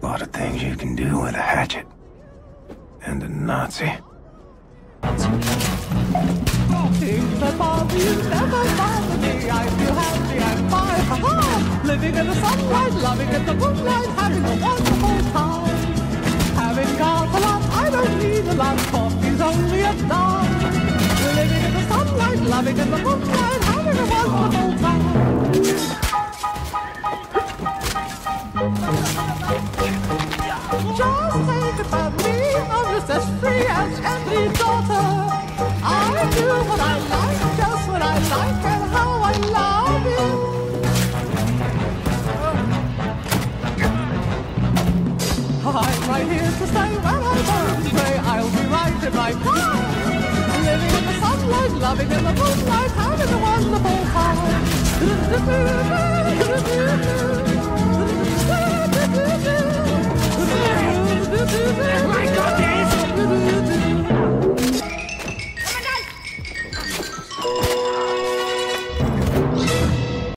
A lot of things you can do with a hatchet. And a Nazi. Things that bother you never bother me. I feel happy, I'm fine, ha-ha! Living in the sunlight, loving in the moonlight, having a wonderful time. Having got a lot, I don't need a lot. Coffee's only a dime. Living in the sunlight, loving in the moonlight, having a wonderful time. Just take it from me, I'm just as free as any daughter. I do what I like, just what I like, and how I love it. I'm right here to stay when I burn stray. I'll be right in my prime. Living in the sunlight, loving in the moonlight, having a wonderful time.